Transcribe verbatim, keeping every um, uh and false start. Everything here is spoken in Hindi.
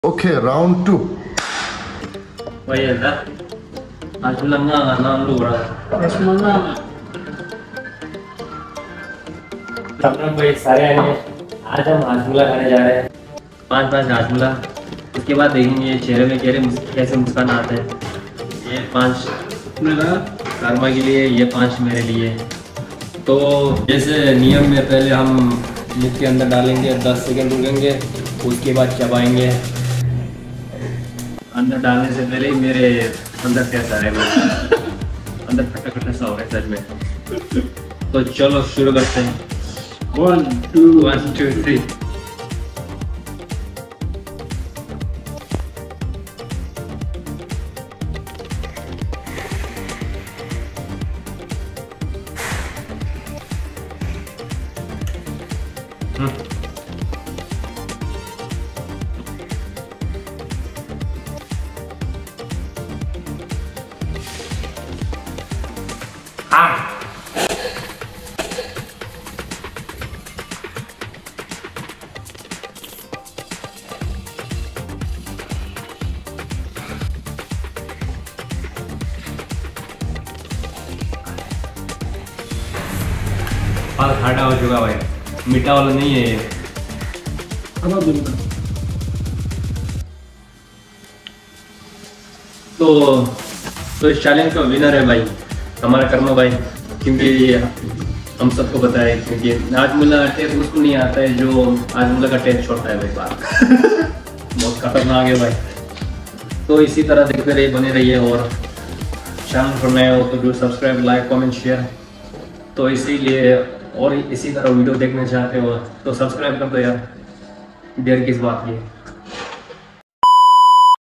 Okay, round two. वही है ना आज लंगा नाम लो रहा हजमोला हम भाई सारे आए हैं। आज हम हाजमोला खाने जा रहे हैं। पांच पांच हाजमोला। उसके बाद देखेंगे चेहरे में चेहरे कैसे मुस्कान आते हैं। ये पांच मेरा कर्मा के लिए, ये पांच मेरे लिए। तो जैसे नियम में पहले हम मुख के अंदर डालेंगे, दस सेकंड रुकेंगे, उसके बाद चबाएंगे। अंदर डालने से पहले ही मेरे अंदर कैसा है अंदर खट्टा खट्टा सा हो रहा है सच में। तो चलो शुरू करते हैं। One two one two three. फल खाटा हो चुका भाई, मीठा वाला नहीं है ये। अब आप बोलो। तो तो इस चैलेंज का विनर है भाई हमारा कर्मा भाई, क्योंकि ये हम सबको पता है, क्योंकि हाजमोला टेस्ट उसको नहीं आता है जो हाजमोला का टेस्ट छोड़ता है भाई बात बहुत खतरनाक है भाई। तो इसी तरह देखते रहिए, बने रहिए, और चैनल पर नए हो तो do subscribe, like, comment, share. तो इसीलिए और इसी तरह वीडियो देखना चाहते हो तो सब्सक्राइब कर दो यार, देर किस बात की।